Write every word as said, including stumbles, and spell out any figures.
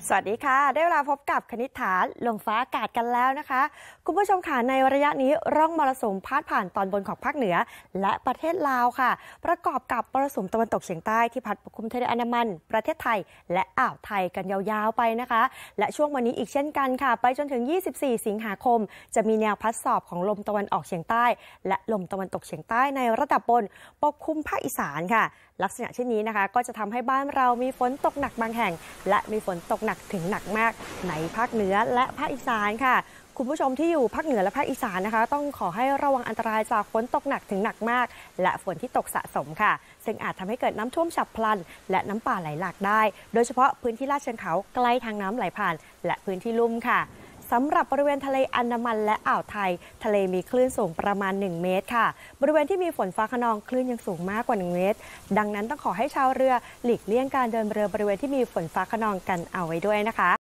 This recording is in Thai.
สวัสดีค่ะได้เวลาพบกับคณิษฐาลมฟ้าอากาศกันแล้วนะคะคุณผู้ชมค่ะในระยะนี้ร่องมรสุมพาดผ่านตอนบนของภาคเหนือและประเทศลาวค่ะประกอบกับมรสุมตะวันตกเฉียงใต้ที่พัดปกคลุมทะเลอันดามันประเทศไทยและอ่าวไทยกันยาวๆไปนะคะและช่วงวันนี้อีกเช่นกันค่ะไปจนถึงยี่สิบสี่สิงหาคมจะมีแนวพัดสอบของลมตะวันออกเฉียงใต้และลมตะวันตกเฉียงใต้ในระดับบนปกคลุมภาคอีสานค่ะลักษณะเช่นนี้นะคะก็จะทำให้บ้านเรามีฝนตกหนักบางแห่งและมีฝนตกหนักถึงหนักมากในภาคเหนือและภาคอีสานค่ะคุณผู้ชมที่อยู่ภาคเหนือและภาคอีสานนะคะต้องขอให้ระวังอันตรายจากฝนตกหนักถึงหนักมากและฝนที่ตกสะสมค่ะซึ่งอาจทำให้เกิดน้ำท่วมฉับพลันและน้ำป่าไหลหลากได้โดยเฉพาะพื้นที่ลาดเชิงเขาใกล้ทางน้ำไหลผ่านและพื้นที่ลุ่มค่ะสำหรับบริเวณทะเลอันดามันและอ่าวไทยทะเลมีคลื่นสูงประมาณหนึ่งเมตรค่ะบริเวณที่มีฝนฟ้าคะนองคลื่นยังสูงมากกว่าหนึ่งเมตรดังนั้นต้องขอให้ชาวเรือหลีกเลี่ยงการเดินเรือบริเวณที่มีฝนฟ้าคะนองกันเอาไว้ด้วยนะคะ